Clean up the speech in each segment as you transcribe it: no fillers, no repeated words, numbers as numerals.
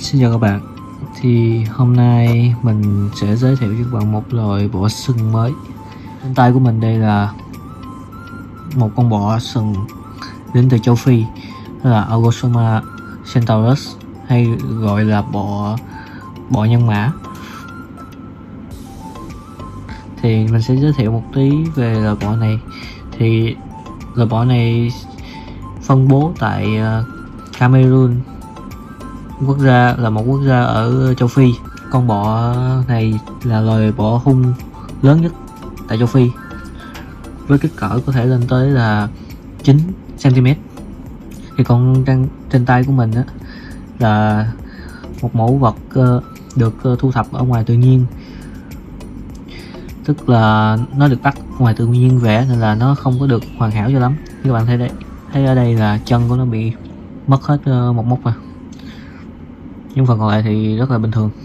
Xin chào các bạn. Thì hôm nay mình sẽ giới thiệu cho các bạn một loài bọ sừng mới. Trên tay của mình đây là một con bọ sừng đến từ châu Phi, đó là Algosoma centaurus, hay gọi là bọ nhân mã. Thì mình sẽ giới thiệu một tí về loài bọ này. Thì loài bọ này phân bố tại Cameroon, quốc gia là một quốc gia ở châu Phi. Con bọ này là loài bọ hung lớn nhất tại châu Phi, với kích cỡ có thể lên tới là 9 cm. Thì con trên tay của mình là một mẫu vật được thu thập ở ngoài tự nhiên, tức là nó được bắt ngoài tự nhiên vẽ nên là nó không có được hoàn hảo cho lắm. Như các bạn thấy ở đây là chân của nó bị mất hết một móc rồi, nhưng phần còn lại thì rất là bình thường.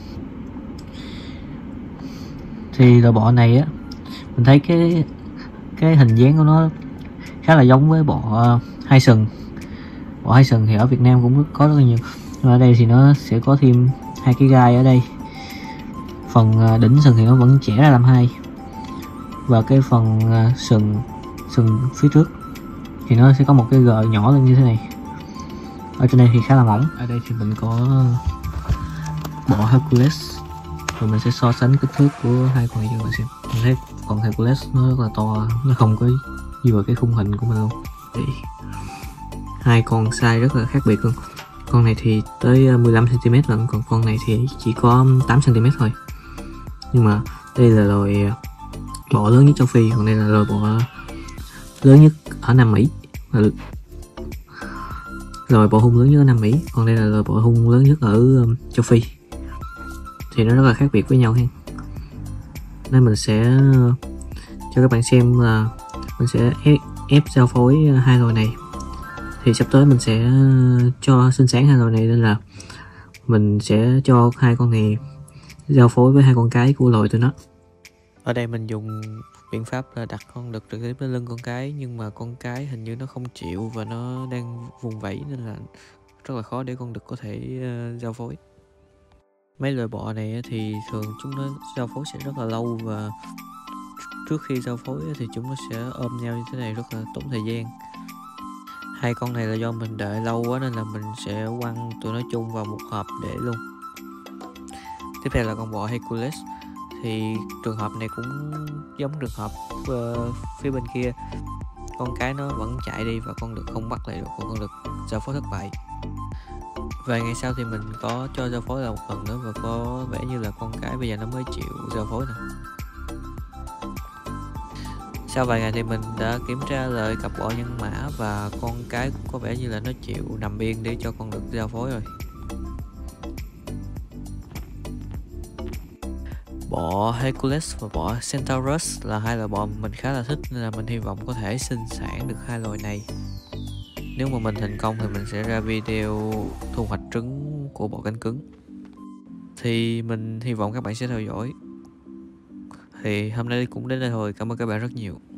Thì loài bọ này mình thấy cái hình dáng của nó khá là giống với bọ hai sừng. Bọ hai sừng thì ở Việt Nam cũng có rất là nhiều, nhưng ở đây thì nó sẽ có thêm hai cái gai ở đây. Phần đỉnh sừng thì nó vẫn chẻ ra làm hai, và cái phần sừng phía trước thì nó sẽ có một cái gờ nhỏ lên như thế này. Ở trên đây thì khá là mỏng. Ở đây thì mình có bọ Hercules, rồi mình sẽ so sánh kích thước của hai con này cho các bạn xem. Mình thấy con Hercules nó rất là to, nó không có gì vào cái khung hình của mình luôn. Thì hai con size rất là khác biệt luôn. Con này thì tới 15 cm lận, còn con này thì chỉ có 8 cm thôi. Nhưng mà đây là loài bọ lớn nhất châu Phi, còn đây là loài bọ lớn nhất ở Nam Mỹ, loài bọ hung lớn nhất ở Nam Mỹ, còn đây là loài bọ hung lớn nhất ở châu Phi. Thì nó rất là khác biệt với nhau ha. Nên mình sẽ cho các bạn xem là mình sẽ ép giao phối hai loài này. Thì sắp tới mình sẽ cho sinh sản hai loài này, nên là mình sẽ cho hai con này giao phối với hai con cái của loài tụi nó. Ở đây mình dùng biện pháp là đặt con đực trực tiếp lên lưng con cái, nhưng mà con cái hình như nó không chịu và nó đang vùng vẫy, nên là rất là khó để con đực có thể giao phối. Mấy loài bọ này thì thường chúng nó giao phối sẽ rất là lâu, và trước khi giao phối thì chúng nó sẽ ôm nhau như thế này, rất là tốn thời gian. Hai con này là do mình đợi lâu quá nên là mình sẽ quăng tụi nó chung vào một hộp để luôn. Tiếp theo là con bọ Hercules. Thì trường hợp này cũng giống trường hợp phía bên kia, con cái nó vẫn chạy đi và con đực không bắt lại được, và con đực giao phối thất bại. Vài ngày sau thì mình có cho giao phối lại một lần nữa, và có vẻ như là con cái bây giờ nó mới chịu giao phối nè. Sau vài ngày thì mình đã kiểm tra lại cặp bọ nhân mã, và con cái có vẻ như là nó chịu nằm yên để cho con đực giao phối rồi. Bọ Hercules và bọ Centaurus là hai loài bọ mình khá là thích, nên là mình hy vọng có thể sinh sản được hai loài này. Nếu mà mình thành công thì mình sẽ ra video thu hoạch trứng của bọ cánh cứng. Thì mình hy vọng các bạn sẽ theo dõi. Thì hôm nay cũng đến đây thôi. Cảm ơn các bạn rất nhiều.